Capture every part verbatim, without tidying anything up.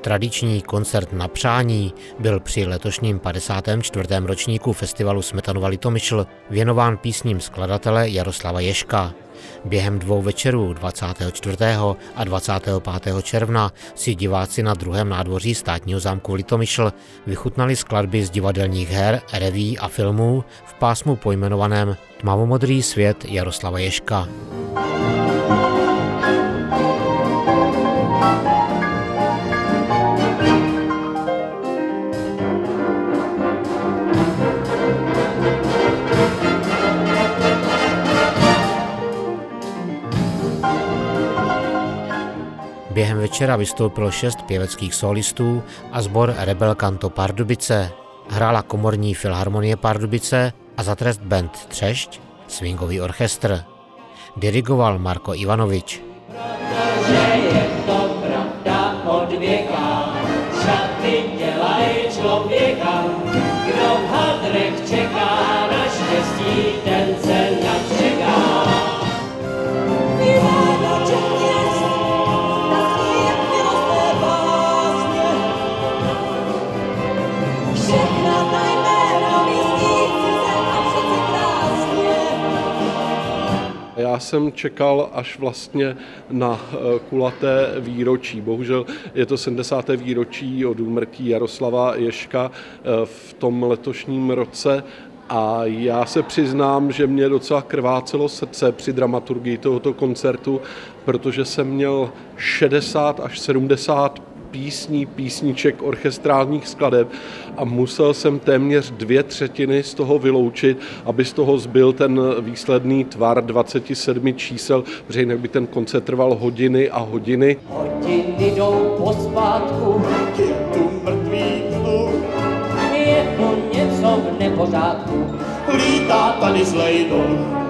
Tradiční koncert Na přání byl při letošním padesátém čtvrtém ročníku festivalu Smetanova Litomyšl věnován písním skladatele Jaroslava Ježka. Během dvou večerů dvacátého čtvrtého a dvacátého pátého června si diváci na druhém nádvoří státního zámku Litomyšl vychutnali skladby z divadelních her, reví a filmů v pásmu pojmenovaném Tmavomodrý svět Jaroslava Ježka. Během večera vystoupilo šest pěveckých solistů a sbor Rebel Canto Pardubice. Hrála komorní filharmonie Pardubice a za trest band Třešť, swingový orchestr. Dirigoval Marko Ivanovič. Protože je to pravda od věka, šaty dělají člověka, kdo v hadrech čeká na štěstí, ten se načeká. Já jsem čekal až vlastně na kulaté výročí. Bohužel je to sedmdesáté výročí od úmrtí Jaroslava Ježka v tom letošním roce. A já se přiznám, že mě docela krvácelo srdce při dramaturgii tohoto koncertu, protože jsem měl šedesát až sedmdesát písní, písniček, orchestrálních skladeb a musel jsem téměř dvě třetiny z toho vyloučit, aby z toho zbyl ten výsledný tvar dvacet sedm čísel, protože jinak by ten koncert trval hodiny a hodiny. Hodiny jdou pospátku, je tu mrtvý vzduch, je tu něco v nepořádku, lítá tady zlej duch.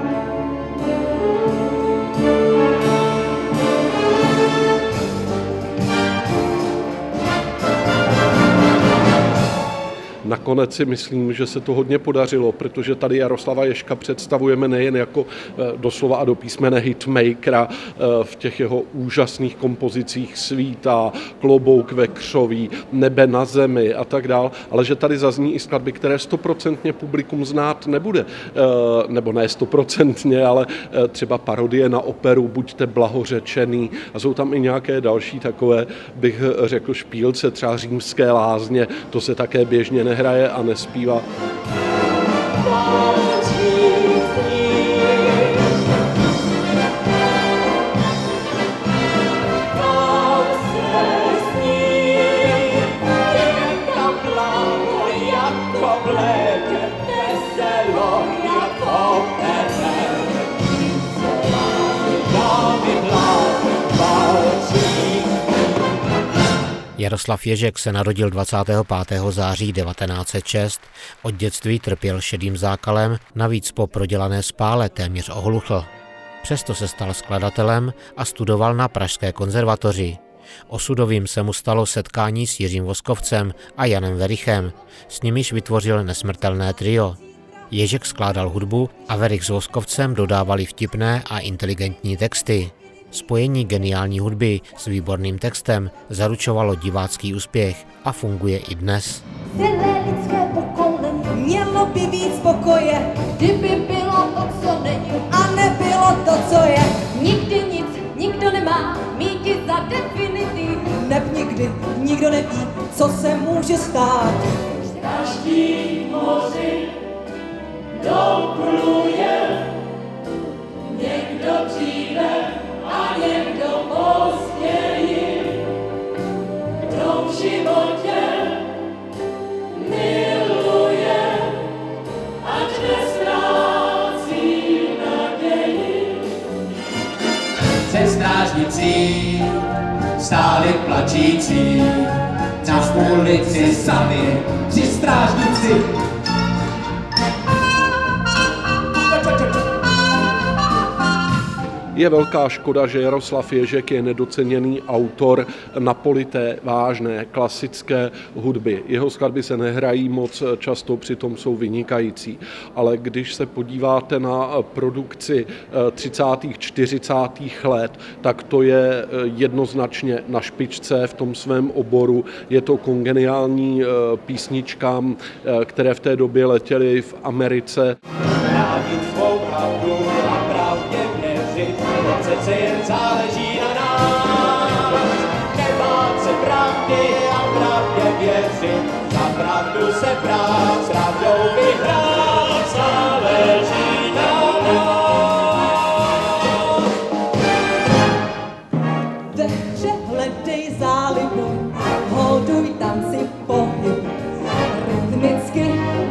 Nakonec si myslím, že se to hodně podařilo, protože tady Jaroslava Ježka představujeme nejen jako doslova a do písmene hitmakera v těch jeho úžasných kompozicích Svíta, Klobouk ve křoví, Nebe na zemi a tak dál, ale že tady zazní i skladby, které stoprocentně publikum znát nebude. Nebo ne stoprocentně, ale třeba parodie na operu Buďte blahořečený a jsou tam i nějaké další takové, bych řekl, špílce, třeba Římské lázně, to se také běžně nehraje a nespívá. Jaroslav Ježek se narodil dvacátého pátého září devatenáct set šest. Od dětství trpěl šedým zákalem, navíc po prodělané spále téměř ohluchl. Přesto se stal skladatelem a studoval na Pražské konzervatoři. Osudovým se mu stalo setkání s Jiřím Voskovcem a Janem Verichem, s nimiž vytvořil nesmrtelné trio. Ježek skládal hudbu a Verich s Voskovcem dodávali vtipné a inteligentní texty. Spojení geniální hudby s výborným textem zaručovalo divácký úspěch a funguje i dnes. Celé lidské pokolení mělo by víc pokoje, kdyby bylo to, co není, a nebylo to, co je. Nikdy nic, nikdo nemá míti za definitiv. Neb nikdy, nikdo neví, co se může stát. Každý moři dopluje, někdo přijde a někdo později, kdo v životě miluje, ať neztrácí naději. Se strážnicí stáli plačící, na ulici sami při strážnici. Je velká škoda, že Jaroslav Ježek je nedoceněný autor napolité, vážné, klasické hudby. Jeho skladby se nehrají moc často, přitom jsou vynikající. Ale když se podíváte na produkci třicátých, čtyřicátých let, tak to je jednoznačně na špičce v tom svém oboru. Je to kongeniální písničkám, které v té době letěly v Americe. Přece jen záleží na nás, nebát se pravdy a pravdě věřit, za pravdu se brát, s pravdou vyhrát, záleží na nás. Ve hře hledej zálibu, hoduj tanci pohyb, rytmicky,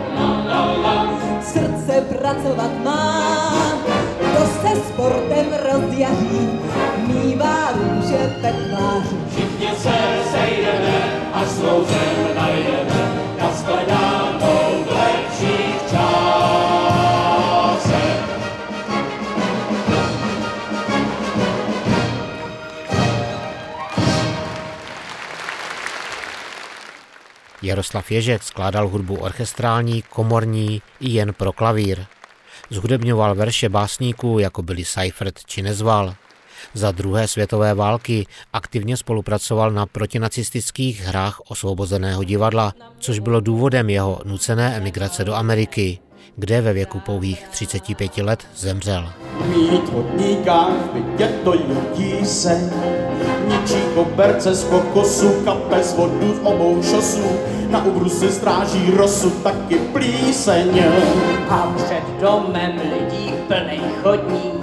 srdce pracovat má. Kdo se sportem rozjaří, mívá růže ve tváři. Všichni se sejdeme a svou zem najdeme na shledanou v lepších časech. Jaroslav Ježek skládal hudbu orchestrální, komorní i jen pro klavír. Zhudebňoval verše básníků, jako byli Seifert či Nezval. Za druhé světové války aktivně spolupracoval na protinacistických hrách Osvobozeného divadla, což bylo důvodem jeho nucené emigrace do Ameriky, kde ve věku pouhých třiceti pěti let zemřel. Mít hodníka v bytě to je se, ničí koberce z kokosu, kape z vodu v obou šosů, na ubrusi stráží rosu taky plíseň. A před domem lidí plnej chodník.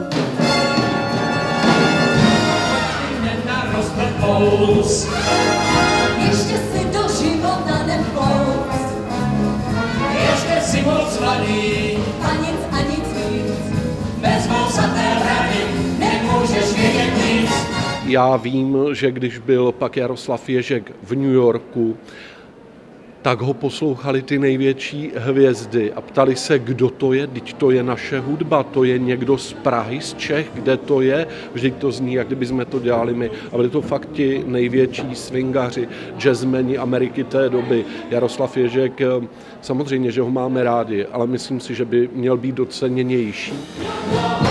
Nenaroste pous. Ještě si do života nepous. Ještě si moc mladý. A nic a nic víc. Bez mousaté rady nemůžeš vědět nic. Já vím, že když byl pak Jaroslav Ježek v New Yorku, tak ho poslouchali ty největší hvězdy a ptali se, kdo to je, vždyť to je naše hudba, to je někdo z Prahy, z Čech, kde to je, vždyť to zní, jak kdyby jsme to dělali my. A byli to fakt ti největší swingaři, jazzmeni Ameriky té doby. Jaroslav Ježek, samozřejmě, že ho máme rádi, ale myslím si, že by měl být doceněnější.